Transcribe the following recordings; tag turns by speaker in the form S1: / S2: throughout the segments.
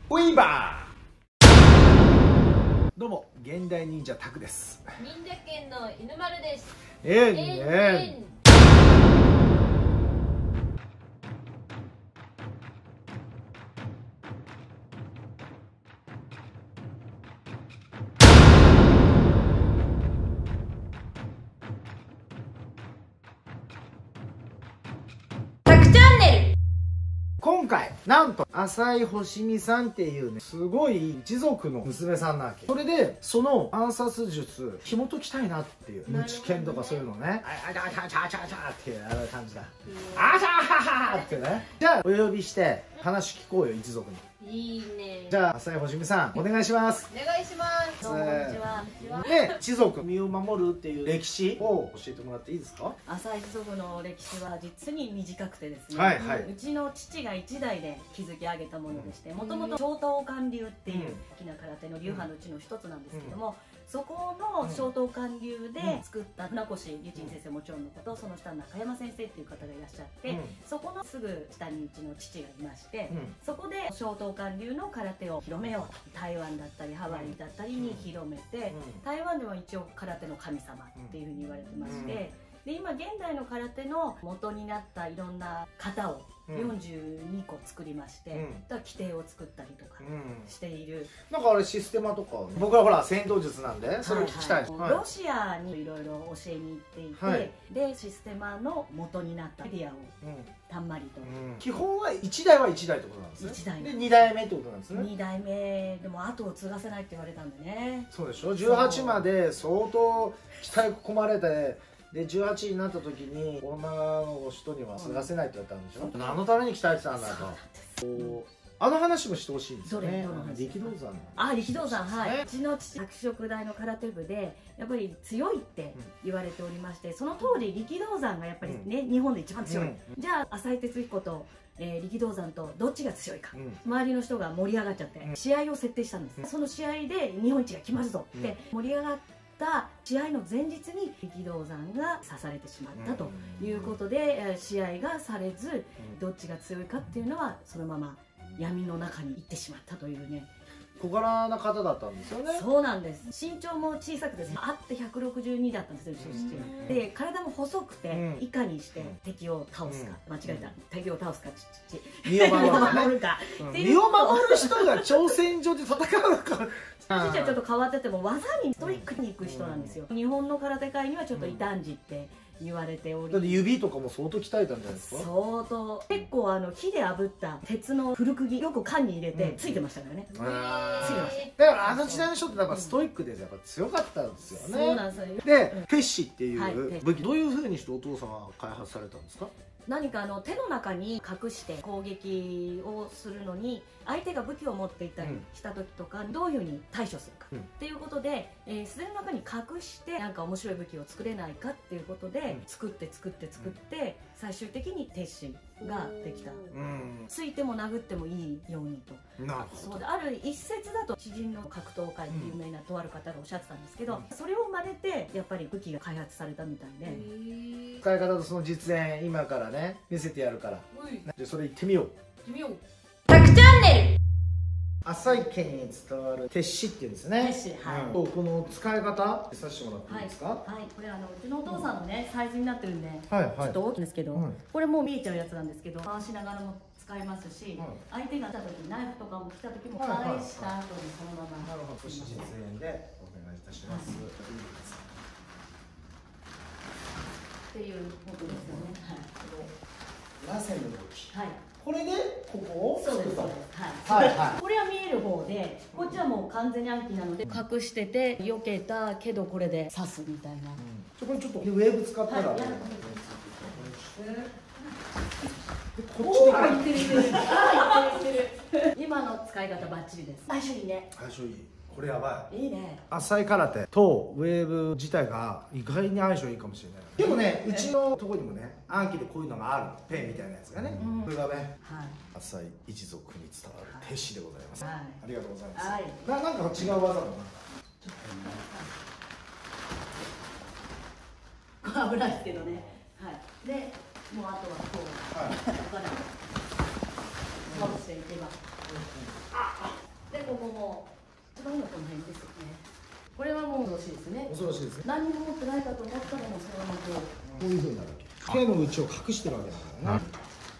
S1: ウィーバー。どうも現代忍者タクです。
S2: 忍者犬の犬丸です。タクチャンネル。
S1: 今回なんと浅井星美さんっていうね、すごい一族の娘さんなわけ。それでその暗殺術紐解きたいなっていう、無知剣とかそういうのね、あちゃちゃちゃちゃちゃってやる感じだ。あちゃはははってね。じゃあお呼びして話聞こうよ、一族に。
S2: いいね。
S1: じゃあ浅井星美さんお願いします。
S2: お願いします。どうもこんにちは。
S1: で、一族身を守るっていう歴史を教えてもらっていいですか？
S3: 浅井一族の歴史は実に短くてですね、
S1: はいはい、
S3: うちの父が一代で築き上げたものでして、もともと小東館流っていう好きな空手の流派のうちの一つなんですけども、そこの小東館流で作った船越龍珍先生もちろんのこと、その下中山先生っていう方がいらっしゃって、そこのすぐ下にうちの父がいまして、そこで小東館流の空手を広めようと、台湾だったりハワイだったりに広めて、台湾では一応空手の神様っていうふうに言われてまして、で今現代の空手の元になったいろんな型を42個作りまして、規定を作ったりとかしている、
S1: なんかあれシステマとか、僕はほら戦闘術なんでそれを聞きたいです。
S3: ロシアにいろいろ教えに行っていて、でシステマの元になったメディアをたんまりと、
S1: 基本は1代は1代ってことなんですね。1代で2代目ってことなんですね。
S3: 2代目でも後を継がせないって言われたんでね。
S1: そうでしょ。18まで相当鍛え込まれて、で18になった時に女の人には継がせないって言われたんでしょ。何のために鍛えてたんだと。あの話もしてほしいんですよね。力道山の。
S3: あ、力道山、はい。うちの父、拓殖大の空手部でやっぱり強いって言われておりまして、その当時力道山がやっぱりね、日本で一番強い。じゃあ浅井哲彦と力道山とどっちが強いか、周りの人が盛り上がっちゃって試合を設定したんです。その試合で日本一が決まるぞって盛り上がって試合の前日に力道山が刺されてしまったということで、試合がされず、どっちが強いかっていうのはそのまま闇の中に行ってしまったというね。
S1: 小柄な方だったんですよね。
S3: そうなんです。身長も小さくてあって162だったんですよ、父。で体も細くて、いかにして敵を倒すか、間違えた、敵を倒すか、
S1: 身を守るか、身を守る人が挑戦状で戦うから。
S3: 父はちょっと変わってても技にストイックにいく人なんですよ。日本の空手界にはちょっと異端児って言われており、
S1: だって指とかも相当鍛えたんじゃないですか。
S3: 相当。結構火で炙った鉄の古釘よく缶に入れてついてましたからね。ついてました。
S1: だからあの時代の人ってやっぱストイックでやっぱ強かったんですよね。
S3: そうなんですよ。
S1: でテッシっていう武器、どういうふうにしてお父さんは開発されたんですか？
S3: 何か手の中に隠して攻撃をするのに、相手が武器を持っていたりした時とか、どういうふうに対処するかっていうことで、自然の中に隠してなんか面白い武器を作れないかっていうことで、作って最終的に鉄心ができた。ついても殴ってもいいようにと。そうで、ある一説だと知人の格闘家って有名なとある方がおっしゃってたんですけど、それを真似てやっぱり武器が開発されたみたいで。
S1: 使い方とその実演今からね見せてやるから、じゃそれ行ってみよう。
S2: タクチャンネル。
S1: 浅井家に伝わる鉄師っていうんですね。
S3: 鉄師、はい。
S1: この使い方見させてもらっていいですか？
S3: はい、これうちのお父さんのねサイズになってるんで、ちょっと大きいんですけど、これもう見えちゃうやつなんですけど、回しながらも使えますし、相手が来た時ナイフとかも来た時も返した後にそのまま。
S1: なるほど。実演でお願いいたします。
S3: っていうことですよね。
S1: 螺旋の動き。
S3: はい。
S1: これでここを
S3: そうです。はい。これは見える方で、こっちはもう完全に暗記なので隠してて避けたけどこれで刺すみたいな。
S1: これちょっとウェーブ使ったら。こっちで
S3: 入ってる。今の使い方バッチリです。相性いいね。
S1: 相性いい。これやばい。
S3: いいね。
S1: 浅井空手とウェーブ自体が意外に相性いいかもしれない。でもね、うちのとこにもね、暗記でこういうのがあるペンみたいなやつがね、これがね、浅井一族に伝わる鉄師でございます。ありがとうございます。なんか違う技だ
S3: な。危ないですけどね。はい。で、もうあとはこう、お金を倒していけば。 でここも一番のこの辺ですよね。これはもう恐ろしいですね。
S1: 恐ろしいですね。
S3: 何にも持ってないかと思ったらもうそのままこ
S1: こういう風になるわけ。手の内を隠してるわけだからね。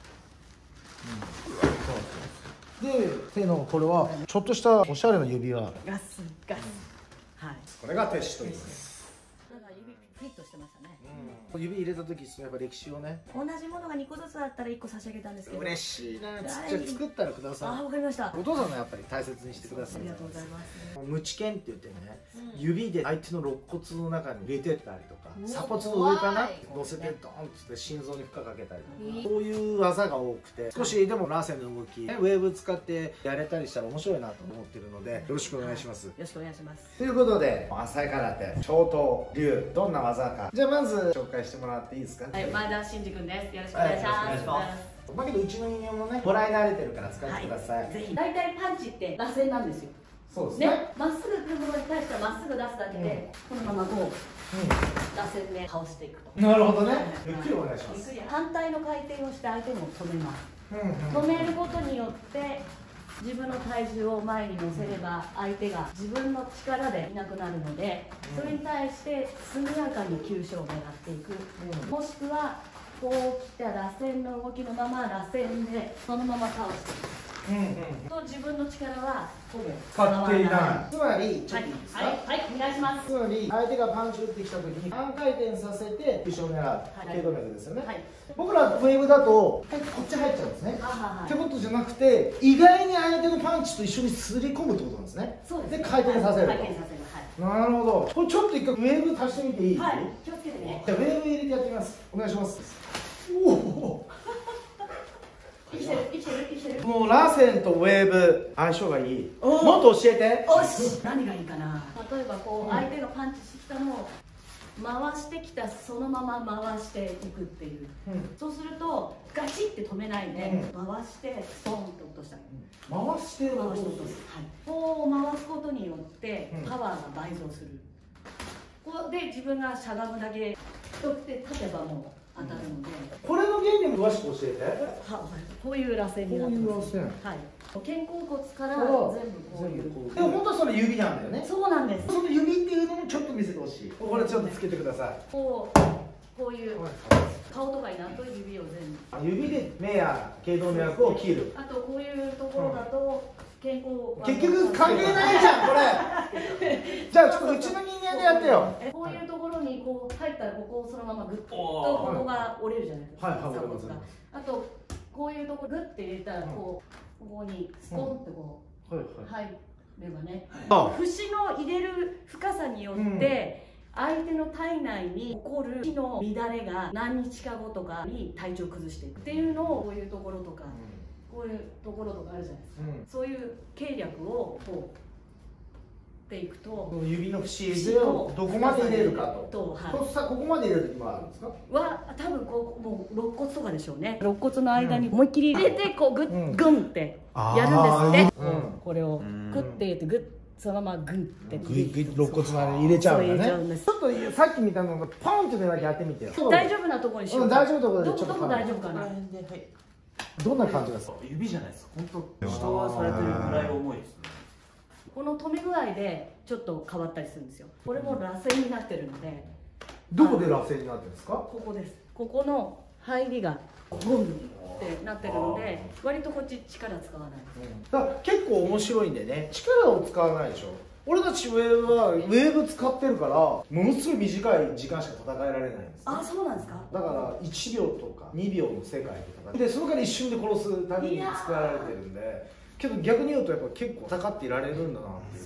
S1: で、手のこれはちょっとしたおしゃれな指輪。
S3: ガスガス、はい。
S1: これがテッシュと言います。
S3: だから指フィットしてましたね。
S1: 指入れた時やっぱ歴史をね。
S3: 同じものが2個ずつあったら1個差し上げたんですけど。
S1: 嬉しいな。じゃあ作ったらください。
S3: あ、わかりました。
S1: お父さんのやっぱり大切にしてください。
S3: ありがとうございます。
S1: ムチ剣って言ってね、指で相手の肋骨の中に入れてったりとか、鎖骨の上かな乗せてドーンって心臓に負荷かけたりとか、そういう技が多くて、少しでも螺旋の動き、ウェーブ使ってやれたりしたら面白いなと思ってるので、よろしくお願いします。
S3: よろしくお願いします。
S1: ということで、浅井空手超刀流どんな技か、じゃあまず紹介してもらっていいですか。
S3: はい、前田真司君です。よろしくお願いします。
S1: まあけどうちの人間もね、もらい慣れてるから使ってください。
S3: ぜひ。大体パンチって螺旋なんですよ。
S1: そうですね。
S3: ね、まっすぐ来るものに対してはまっすぐ出すだけで、このままこう螺旋で倒していくと。
S1: なるほどね。ゆっくりお願いします。
S3: ゆっくり反対の回転をして相手を止めます。止めることによって自分の体重を前に乗せれば相手が自分の力でいなくなるので、それに対して速やかに急所を狙っていく、もしくはこう来た螺旋の動きのまま螺旋でそのまま倒していく。と自分の力はほぼ
S1: 使っていない。つまりちょっといいですか。
S3: はい、お願いします。
S1: つまり相手がパンチ打ってきた時に半回転させて急所を狙う頸動脈ですよね。僕らウェーブだとこっち入っちゃうんですね。ってことじゃなくて、意外に相手のパンチと一緒にすり込むってことなんですね。で回転させると。なるほど。これちょっと一回ウェーブ足してみていい？
S3: はい、気をつけてね。
S1: じゃあウェーブ入れてやってみます。お願いします。おお。
S3: 生きてる生きてる生きてる。
S1: もう螺旋とウェーブ相性がいい。もっと教えて。
S3: おし。何がいいかな。例えばこう相手がパンチしてきたのを回してきたそのまま回していくっていう。そうするとガチって止めないで回してストンと落としたり。
S1: 回して
S3: 落とす。こう回すことによってパワーが倍増する。ここで自分がしゃがむだけ太くて立てばもう。当たるので、
S1: これの原理も詳しく教えて。
S3: こういう螺旋になってます。はい。肩甲骨から全部こういう。
S1: でも本当はそれ指なんだよね。
S3: そうなんです。
S1: その指っていうのもちょっと見せてほしい。これちょっとつけてください。
S3: こういう顔とかになると指を全部。
S1: 指で目や頸動脈を切る。
S3: あとこういうところだと肩甲。
S1: 結局関係ないじゃんこれ。じゃあちょっとうちの人間でやってよ。こ
S3: ういうところにこう入ったらここをそのままグッとここが折れるじゃないですか。あとこういうところグッて入れたらここにスコンってこう入ればね。節の入れる深さによって相手の体内に起こる気の乱れが何日か後とかに体調を崩していくっていうのをこういうところとかこういうところとかあるじゃないですか。そういう経略をこうっていくと
S1: 指の節をどこまで入れるかと。ここまで入れる時もあるんですか？
S3: は多分こうもう肋骨とかでしょうね。肋骨の間に思いっきり入れてこうグッグンってやるんですって。これをグッて入れてグッそのままグンって
S1: グイグイ肋骨まで入れちゃうんだね。ちょっとさっきみたいなのがポンってだけやってみてよ。
S3: 大丈夫なところにしよう。
S1: 大丈夫なところでちょっと。
S3: どこ大丈夫かな。
S1: どんな感じがする？
S4: 指じゃないですか。本当人はされてるぐらい重いですね。
S3: この止め具合でちょっと変わったりするんですよ。これも螺旋になってるので。
S1: どこで螺旋になってるんですか？
S3: ここです。ここの入りがボンってなってるので、割とこっち力使わない。
S1: だから結構面白いんでね。力を使わないでしょ。俺たちウェーブはウェーブ使ってるからものすごい短い時間しか戦えられないんです、ね。
S3: あ、そうなんですか。
S1: だから1秒とか2秒の世界で戦ってでそのから一瞬で殺すために作られてるんで。けど逆に言うとやっぱ結構戦っていられるんだなっていう。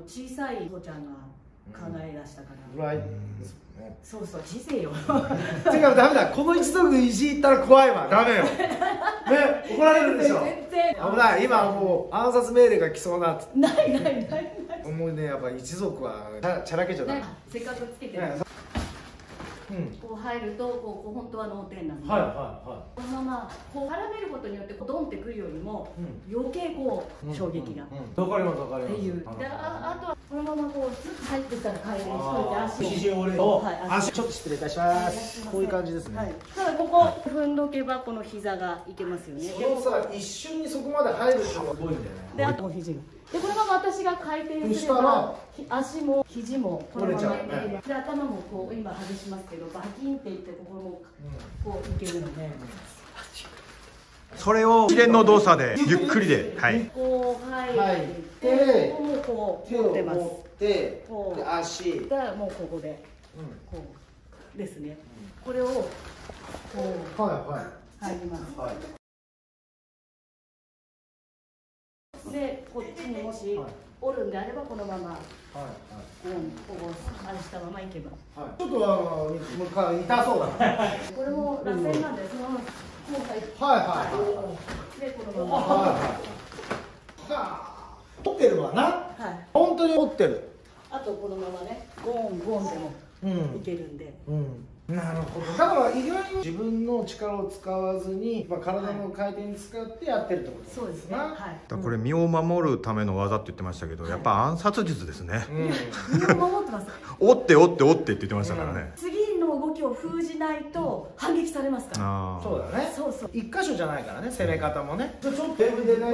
S3: 小さい子ちゃんが考え出したから。
S1: ぐらいですよね。
S3: そうそう、知性よ。
S1: 違う、ダメだ。この一族いじったら怖いわ。ダメよ。ね、怒られるでしょ。
S3: 全然。
S1: 危ない。今もう暗殺命令が来そうな。
S3: ないないないない。
S1: もうね、やっぱ一族はチャラけちゃダメ。
S3: せっかくつけてる。こう入るとこう本当は脳天なんで、このままこう絡めることによってドンってくるよりも余計こう衝撃が。
S1: わかりますわかります。
S3: っていう。であとはこのままこうスッと入ってきたら帰りにしといて足を
S1: 肘折れを、
S3: はい
S1: 足ちょっと失礼いたします。こういう感じですね。
S3: はい。ただここ踏んどけばこの膝がいけますよね。
S1: そのさ一瞬にそこまで入るっていうのがすごいんだよね。
S3: であと肘が。でこのまま私が回転すれば足も肘もこのままいける。で頭もこう今外しますけどバキンっていってここもこういけるので。
S5: それを一連の動作でゆっくりで、はい。
S3: こう入
S1: はい
S3: ってここもこう
S1: 手を
S3: 持ってます。
S1: 持って
S3: こう
S1: で足、
S3: がもうここでこうですね。これをこう
S1: はい
S3: 入ります。
S1: はいはい
S3: でこっちにもし折るんであればこのままこうあれしたままいけば。
S1: はい。ちょっと痛そうだな。
S3: これも螺旋なんでそのままこう入って
S1: はいはい
S3: でこのまま
S1: はいはい。はあ。折ってるわな。
S3: はい。
S1: 本当に折ってる。
S3: あとこのままねゴンゴンでもいけるんで。
S1: なるほど。だから意外に自分の力を使わずに、体の回転に使ってやってるってこと
S3: そうですね。はい。
S5: これ身を守るための技って言ってましたけど、やっぱ暗殺術ですね。
S3: 身を守ってます。
S5: 折って折って折ってって言ってましたからね。
S3: 次の動きを封じないと反撃されますから。
S5: ああ。
S1: そうだね。
S3: そうそう。
S1: 一箇所じゃないからね、攻め方もね。ちょっとレベルでね。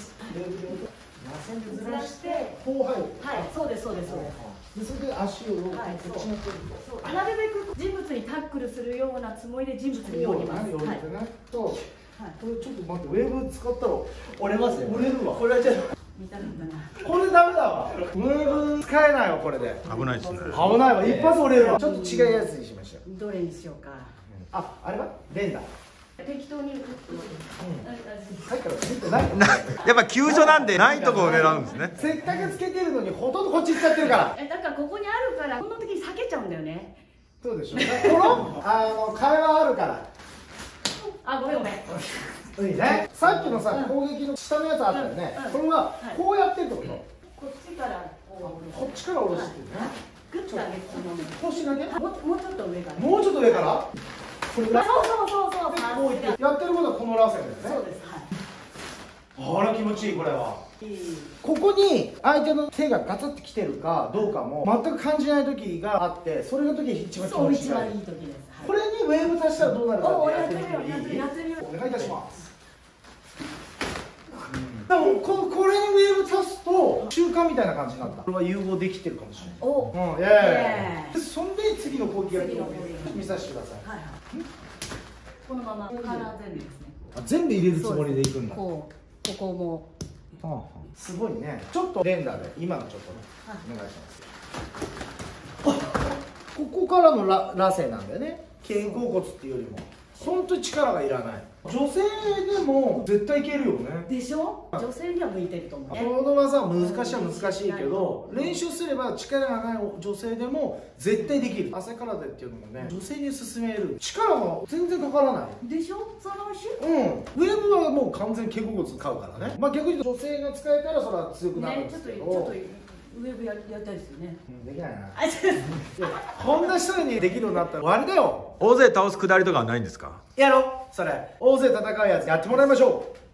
S3: ずらして
S1: こう入る。
S3: はい。そうですそうですそうです。
S1: でそれで足を
S3: はい、
S1: こっちの手
S3: そうなるべく人物にタックルするようなつもりで人物に寄ります。
S1: 寄
S3: はい。
S1: ってね。と、これちょっと待って、ウェーブ使ったら折れますよ。折れるわ。これはじゃ
S3: 見たかったな。
S1: これダメだわ。ウェーブ使えないわこれで。
S5: 危ないですね。
S1: 危ないわ。一発折れるわ。ちょっと違うやつにしましょう。
S3: どれにしようか。
S1: あれは連打。
S3: 適当に。
S1: さっきから見てない。
S5: やっぱ救助なんでないとこを狙うんですね。
S1: せっかくつけてるのにほとんどこっち行っちゃってるから。
S3: だからここにあるからこの時に避けちゃうんだよね。
S1: そうでしょうね。この会話あるから。
S3: あ、ごめんごめん。
S1: いいね。さっきのさ攻撃の下のやつあったよね。これはこうやってってこと。
S3: こっちからこ
S1: っちから下ろしてね。
S3: グッと上げて
S1: こうしなきゃ。
S3: もうちょっと上から。
S1: もうちょっと上から。これぐらい。
S3: そうそう
S1: こういってやってることはこの螺旋だよね。
S3: そうです。
S1: あら気持ちいいこれは。ここに相手の手がガツッてきてるかどうかも全く感じない時があって、それの時一番気持ちいい。
S3: 一番いい時です。
S1: これにウェーブ足したらどうなるかって
S3: やってみよう。やってみよう。
S1: お願いいたします。でもこれにウェーブ足すと習慣みたいな感じになった。これは融合できてるかもしれない。
S3: お、
S1: イエーイ。そんで次の攻撃を見させてください。
S3: はいはい。このままここから全部ですね。
S1: 全部入れるつもりでいくんだ。
S3: ここも。
S1: すごいね。ちょっと連打で今のちょっとねお願いします。ここからの螺旋なんだよね。肩甲骨っていうよりも本当に力がいらない。女性でも絶対いけるよね。
S3: でしょ。女性には向いてると思うね。
S1: この技は難しいけど、練習すれば力がない女性でも絶対できる。朝空手っていうのもね、女性に勧める。力が全然かからない。
S3: でしょ。その
S1: ウェーブはもう完全に肩甲骨使うからね。逆に言うと女性が使えたらそれは強くなるんですけど。
S3: ちょっとウェーブやりたいですよね。
S1: できないな。こんな人にできるようになったら終わりだよ。
S5: 大勢倒すくだりとかはないんですか？
S1: やろうそれ。大勢戦うやつやってもらいましょう。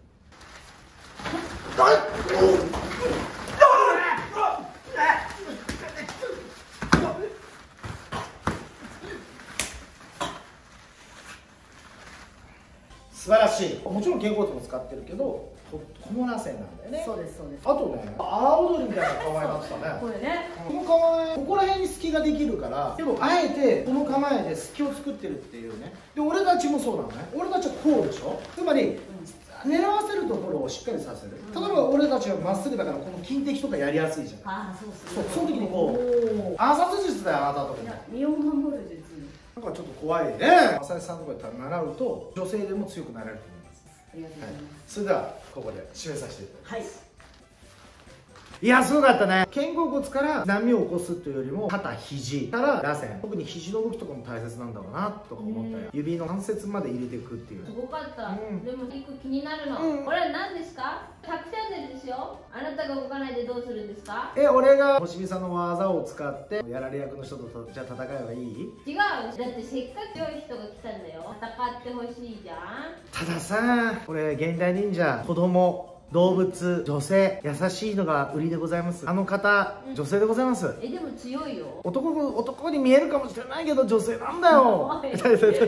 S1: 素晴らしい。もちろん肩甲骨も使ってるけど、この螺旋なんだよね。
S3: そうですそうです。
S1: あとね、阿波踊りみたいな構えになってたね。
S3: これね。
S1: この構え、ここら辺に隙ができるから、でもあえてこの構えで隙を作ってるっていうね。で、俺たちもそうなのね。俺たちはこうでしょ。つまり、狙わせるところをしっかりさせる。例えば俺たちはまっすぐだからこの金敵とかやりやすいじゃん。
S3: ああ、そうそう。
S1: その時にこう暗殺術だよ、あなたとか。
S3: 身を守る術。
S1: なんかちょっと怖いね。浅井さんとかで習うと女性でも強くなれると思います。
S3: ありがとうございます。
S1: それではここで締めさせていただきます。
S3: はい。
S1: いやすごかったね。肩甲骨から波を起こすというよりも肩肘から螺旋、特に肘の動きとかも大切なんだろうなとか思ったよ。指の関節まで入れていくっていう。
S2: すごかった、
S1: うん、
S2: でも一個気になるの、これは何ですか？100チャンネルですよ。あなたが動かないでどうするんですか？
S1: 俺が星見さんの技を使ってやられ役の人とじゃあ戦えばいい？
S2: 違う、だってせっかく強い人が来たんだよ。戦ってほしいじゃん。
S1: たださ、これ現代忍者子供動物、女性、優しいのが売りでございます。あの方、女性でございます。
S2: でも強いよ。
S1: 男に見えるかもしれないけど女性なんだよ。
S2: おい
S1: え？
S2: おい、もしかしたら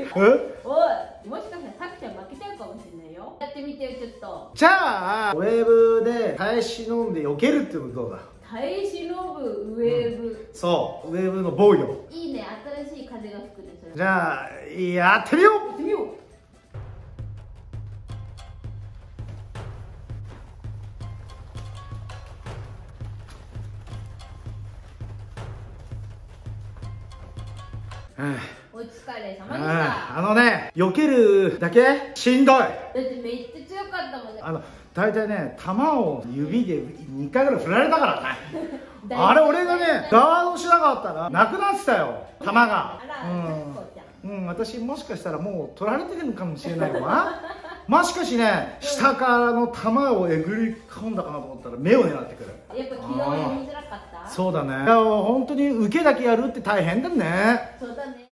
S2: さくちゃん負けちゃうかもしれないよ。やってみてよ、ちょっと。
S1: じゃあウェーブで耐え忍んで避けるっていうのどうだ？
S2: 耐え忍ぶウェーブ、
S1: そう、ウェーブの防御。
S2: いいね、新しい風が吹くね。それ
S1: じゃあやってみよう。
S2: やってみよう。お疲れ様でした。
S1: あのね、避けるだけしんどい。
S2: だってめっちゃ強かったもんね。
S1: 大体ね、球を指で2回ぐらい振られたからね。あれ、俺がね、ガードしなかったらなくなってたよ、球が。
S2: あら、
S1: 私もしかしたらもう取られてるのかもしれないわ。もしかしね、下からの球をえぐり込んだかなと思ったら目を狙ってくる。
S2: やっぱ軌道読みづらかった。
S1: そうだね。いや、本当に受けだけやるって大変だね。
S2: そうだね。